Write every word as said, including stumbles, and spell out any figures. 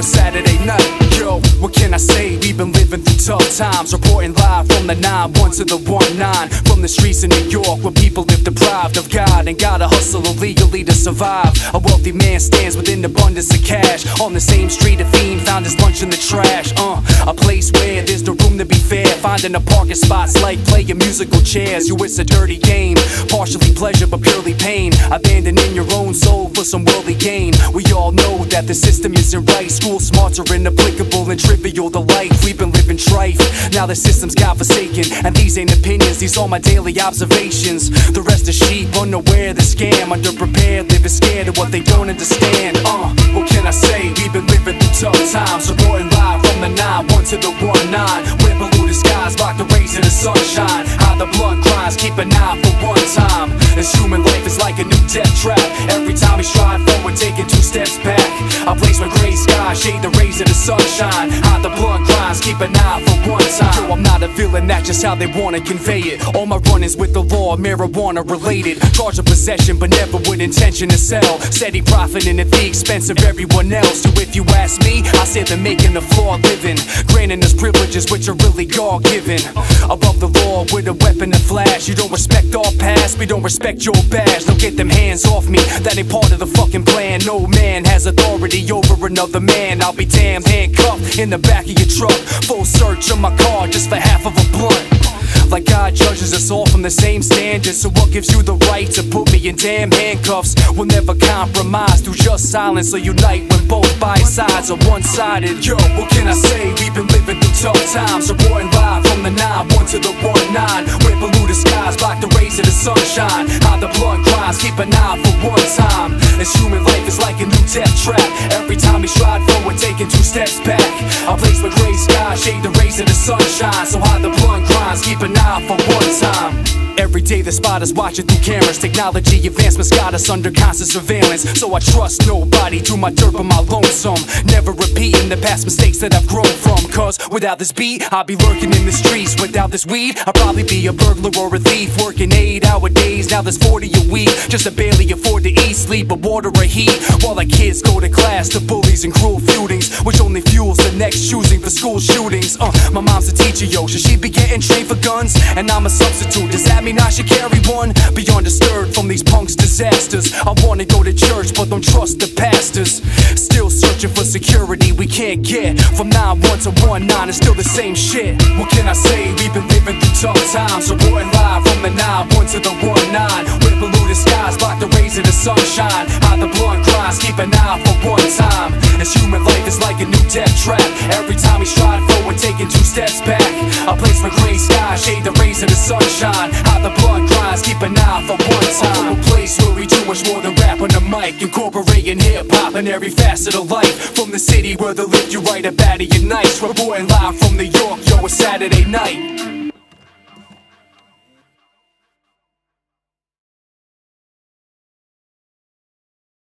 Saturday night. Yo, what can I say? We've been living through tough times, reporting live from the nine one to the one nine, from the streets of New York where people live deprived of God and gotta hustle illegally to survive. A wealthy man stands with an abundance of cash on the same street a fiend found his lunch in the trash. Uh, a place where there's the room to be fair, finding a parking spot's like playing musical chairs. You, it's a dirty game, partially pleasure but purely pain, abandoning your own soul for some worldly gain. We all know that the system isn't right. School smarts are inapplicable and trivial to life. We've been living trife, now the system's godforsaken, and these ain't opinions, these are my daily observations. The rest is sheep, unaware of the scam, underprepared, living scared of what they don't understand. Uh, what can I say? We've been living through tough times, reporting live from the nine one to the one nine, where blue the skies block the rays of the sunshine. How the blood cries, keep an eye for one time. This human life is like a new death trap. Every time we stride forward, taking two steps back. I place my gray sky, shade the rays of the sunshine. How the blood cries, keep an eye for one time. Yo, I'm not a villain, that's just how they wanna convey it. All my run-ins with the law, marijuana related. Charge of possession, but never with intention to sell. Steady profiting at the expense of everyone else. So if you ask me, I say they're making a flawed living, granting us privileges which are really God-given. Above the law with a weapon to flash. You don't respect our past, we don't respect your badge. Don't get them hands off me, that ain't part of the fucking plan. No man has authority over another man. I'll be damned handcuffed in the back of your truck, full search of my car just for half of a blunt. Like God judges us all from the same standards, so what gives you the right to put me in damn handcuffs? We'll never compromise through just silence or unite when both by sides are one-sided. Yo, what can I say? We've been living through tough times, reporting live from the nine one to the one nine, where blue the skies block the rays of the sunshine. How the blood cries, keep an eye for one time. This human life is like a new death trap. Every time we stride forward, taking two steps back. I place my gray sky, shade the rays of the sunshine. So how the blood cries, keep an eye for one time. Every day the spotters watching through cameras. Technology advancements got us under constant surveillance, so I trust nobody, do my dirt by my lonesome, never repeating the past mistakes that I've grown from. Cause without this beat, I'd be lurking in the streets. Without this weed, I'd probably be a burglar or a thief, working eight hour days, now there's forty a week, just to barely afford to eat, sleep, or water or heat. While the kids go to class, the bullies and cruel feudings, which only fuels the next choosing for school shootings. Uh, my mom's a teacher, yo, should she be getting trained for guns? And I'm a substitute, does that mean I should carry one? Beyond disturbed from these punks' disasters, I wanna go to church but don't trust the pastors. Still searching for security we can't get. From nine one to one nine, it's still the same shit. What can I say? We've been living through tough times, reporting live from the nine one to the one nine, where blue the skies block the rays of the sunshine. How the blood cries, keep an eye for one time. This human life is like a new death trap. Every time we stride forward, taking two steps back. I place my gray sky, shade the rays of the sunshine. How the blood cries, keep an eye for one time. A place where we do much more than rap on the mic, incorporating hip-hop in every facet of life. From the city where they live you right up out of your nights, reporting live from New York, yo, it's Saturday night.